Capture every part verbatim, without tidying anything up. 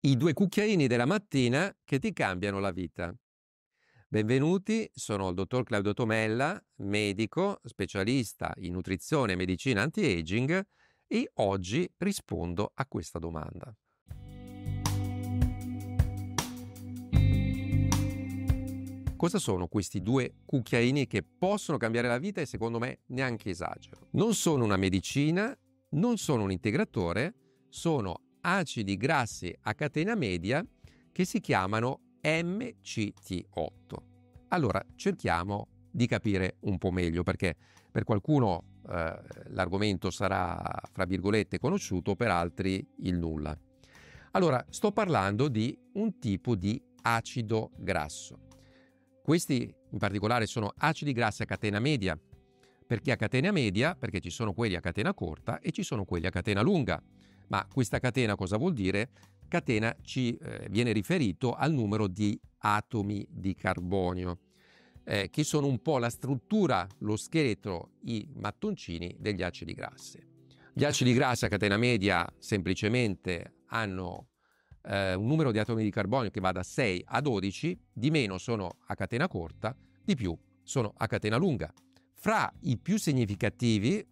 I due cucchiaini della mattina che ti cambiano la vita. Benvenuti, sono il dottor Claudio Tomella, medico, specialista in nutrizione e medicina anti-aging e oggi rispondo a questa domanda. Cosa sono questi due cucchiaini che possono cambiare la vita e secondo me neanche esagero? Non sono una medicina, non sono un integratore, sono acidi grassi a catena media che si chiamano M C T otto. Allora cerchiamo di capire un po' meglio, perché per qualcuno eh, l'argomento sarà fra virgolette conosciuto, per altri il nulla. Allora sto parlando di un tipo di acido grasso. Questi in particolare sono acidi grassi a catena media. Perché a catena media? Perché ci sono quelli a catena corta e ci sono quelli a catena lunga. Ma questa catena cosa vuol dire? Catena ci eh, viene riferito al numero di atomi di carbonio, eh, che sono un po' la struttura, lo scheletro, i mattoncini degli acidi grassi. Gli acidi grassi a catena media semplicemente hanno eh, un numero di atomi di carbonio che va da sei a dodici, di meno sono a catena corta, di più sono a catena lunga. Fra i più significativi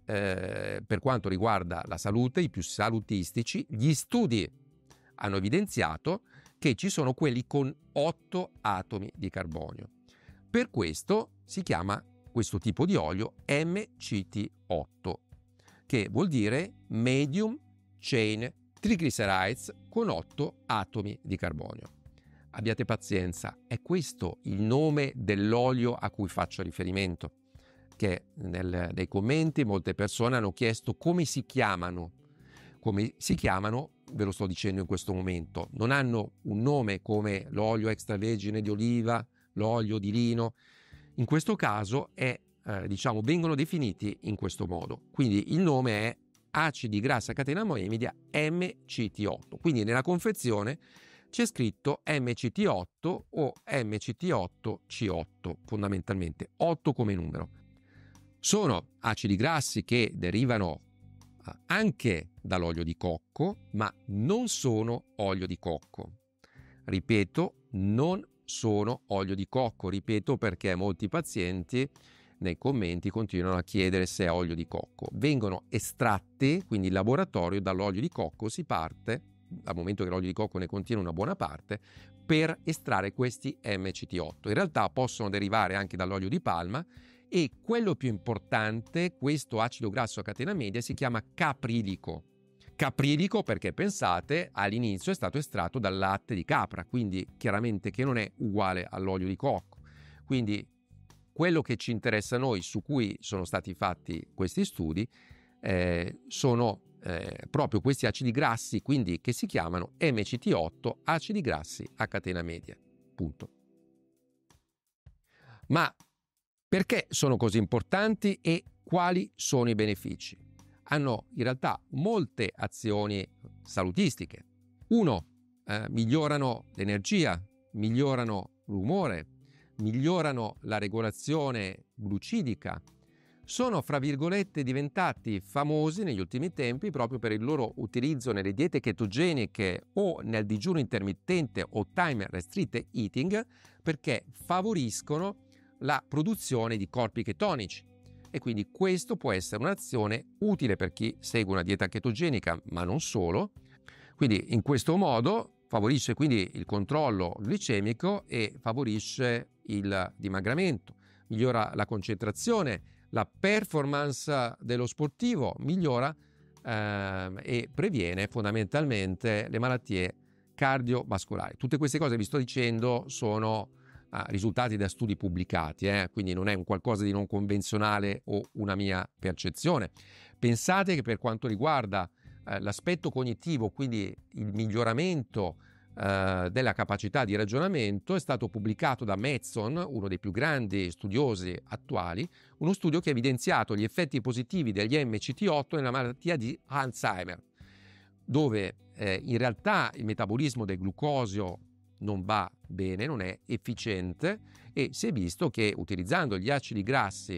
eh, per quanto riguarda la salute, i più salutistici, gli studi hanno evidenziato che ci sono quelli con otto atomi di carbonio. Per questo si chiama questo tipo di olio M C T otto, che vuol dire Medium Chain Triglycerides con otto atomi di carbonio. Abbiate pazienza, è questo il nome dell'olio a cui faccio riferimento, che nel, nei commenti molte persone hanno chiesto come si chiamano. Come si chiamano, ve lo sto dicendo in questo momento, non hanno un nome come l'olio extravergine di oliva, l'olio di lino. In questo caso è, eh, diciamo, vengono definiti in questo modo. Quindi il nome è acidi grassi a catena media M C T otto. Quindi nella confezione c'è scritto M C T otto o M C T otto C otto, fondamentalmente otto come numero. Sono acidi grassi che derivano anche dall'olio di cocco, ma non sono olio di cocco. Ripeto, non sono olio di cocco. Ripeto perché molti pazienti nei commenti continuano a chiedere se è olio di cocco. Vengono estratti, quindi in laboratorio, dall'olio di cocco si parte, dal momento che l'olio di cocco ne contiene una buona parte, per estrarre questi M C T otto. In realtà possono derivare anche dall'olio di palma e quello più importante, questo acido grasso a catena media si chiama caprilico. Caprilico perché, pensate, all'inizio è stato estratto dal latte di capra, quindi chiaramente che non è uguale all'olio di cocco. Quindi quello che ci interessa a noi, su cui sono stati fatti questi studi, eh, sono eh, proprio questi acidi grassi, quindi che si chiamano M C T otto, acidi grassi a catena media. Punto. Ma perché sono così importanti e quali sono i benefici? Hanno in realtà molte azioni salutistiche. Uno, eh, migliorano l'energia, migliorano l'umore, migliorano la regolazione glucidica. Sono, fra virgolette, diventati famosi negli ultimi tempi proprio per il loro utilizzo nelle diete chetogeniche o nel digiuno intermittente o time restricted eating, perché favoriscono la produzione di corpi chetonici, e quindi questo può essere un'azione utile per chi segue una dieta chetogenica, ma non solo. Quindi in questo modo favorisce quindi il controllo glicemico e favorisce il dimagramento, migliora la concentrazione, la performance dello sportivo, migliora eh, e previene fondamentalmente le malattie cardiovascolari. Tutte queste cose che vi sto dicendo sono Ah, risultati da studi pubblicati, eh? Quindi non è un qualcosa di non convenzionale o una mia percezione. Pensate che per quanto riguarda eh, l'aspetto cognitivo, quindi il miglioramento eh, della capacità di ragionamento, è stato pubblicato da Mason, uno dei più grandi studiosi attuali, uno studio che ha evidenziato gli effetti positivi degli M C T otto nella malattia di Alzheimer, dove eh, in realtà il metabolismo del glucosio non va bene, non è efficiente, e si è visto che utilizzando gli acidi grassi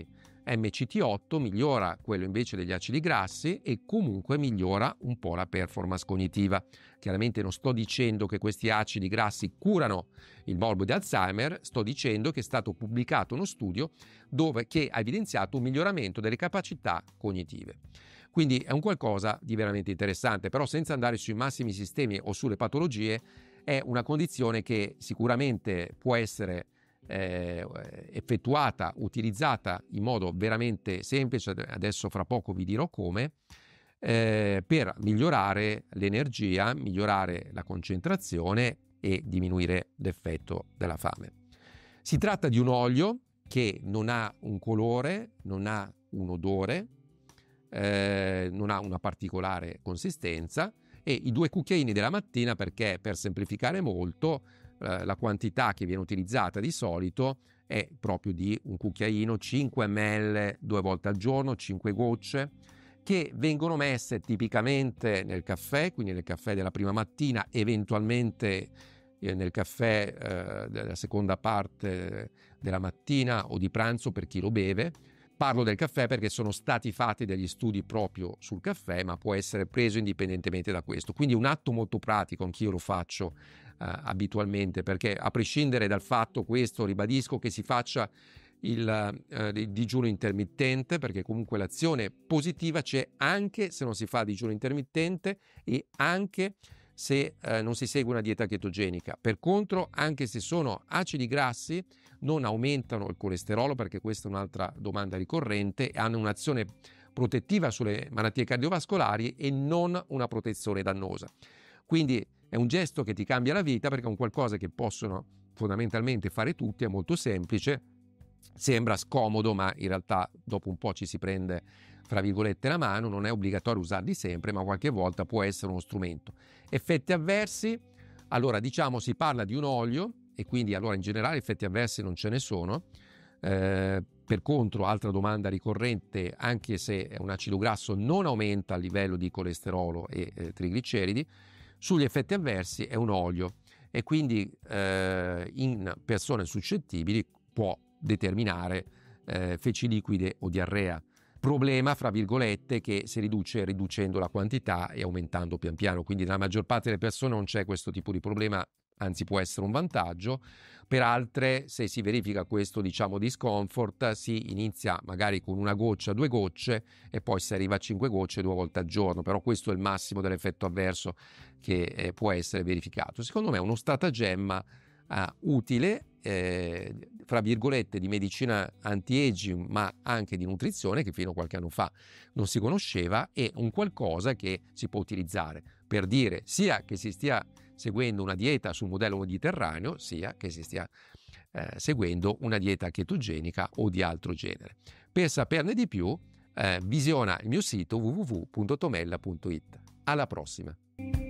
M C T otto migliora quello invece degli acidi grassi e comunque migliora un po' la performance cognitiva. Chiaramente non sto dicendo che questi acidi grassi curano il morbo di Alzheimer, sto dicendo che è stato pubblicato uno studio dove, che ha evidenziato un miglioramento delle capacità cognitive. Quindi è un qualcosa di veramente interessante, però senza andare sui massimi sistemi o sulle patologie, è una condizione che sicuramente può essere Eh, effettuata, utilizzata in modo veramente semplice, adesso fra poco vi dirò come, eh, per migliorare l'energia, migliorare la concentrazione e diminuire l'effetto della fame. Si tratta di un olio che non ha un colore, non ha un odore, eh, non ha una particolare consistenza, e i due cucchiaini della mattina, perché per semplificare molto la quantità che viene utilizzata di solito è proprio di un cucchiaino, cinque millilitri due volte al giorno, cinque gocce, che vengono messe tipicamente nel caffè, quindi nel caffè della prima mattina, eventualmente eh, nel caffè eh, della seconda parte della mattina o di pranzo per chi lo beve. Parlo del caffè perché sono stati fatti degli studi proprio sul caffè, ma può essere preso indipendentemente da questo. Quindi un atto molto pratico, anch'io lo faccio eh, abitualmente, perché a prescindere dal fatto, questo ribadisco, che si faccia il, eh, il digiuno intermittente, perché comunque l'azione positiva c'è anche se non si fa digiuno intermittente e anche se eh, non si segue una dieta chetogenica. Per contro, anche se sono acidi grassi, non aumentano il colesterolo, perché questa è un'altra domanda ricorrente, e hanno un'azione protettiva sulle malattie cardiovascolari e non una protezione dannosa. Quindi è un gesto che ti cambia la vita, perché è un qualcosa che possono fondamentalmente fare tutti, è molto semplice, sembra scomodo, ma in realtà dopo un po' ci si prende, fra virgolette, la mano. Non è obbligatorio usarli sempre, ma qualche volta può essere uno strumento. Effetti avversi, allora diciamo si parla di un olio e quindi allora in generale effetti avversi non ce ne sono. Eh, per contro, altra domanda ricorrente, anche se è un acido grasso non aumenta il livello di colesterolo e eh, trigliceridi, sugli effetti avversi è un olio e quindi eh, in persone suscettibili può determinare eh, feci liquide o diarrea. Problema, fra virgolette, che si riduce riducendo la quantità e aumentando pian piano, quindi nella maggior parte delle persone non c'è questo tipo di problema, anzi può essere un vantaggio. Per altre, se si verifica questo, diciamo, discomfort, si inizia magari con una goccia, due gocce e poi si arriva a cinque gocce due volte al giorno, però questo è il massimo dell'effetto avverso che eh, può essere verificato. Secondo me è uno stratagemma Uh, utile, eh, fra virgolette, di medicina anti-aging, ma anche di nutrizione, che fino a qualche anno fa non si conosceva, e un qualcosa che si può utilizzare per dire sia che si stia seguendo una dieta sul modello mediterraneo, sia che si stia eh, seguendo una dieta chetogenica o di altro genere. Per saperne di più, eh, visiona il mio sito w w w punto tomella punto it. Alla prossima!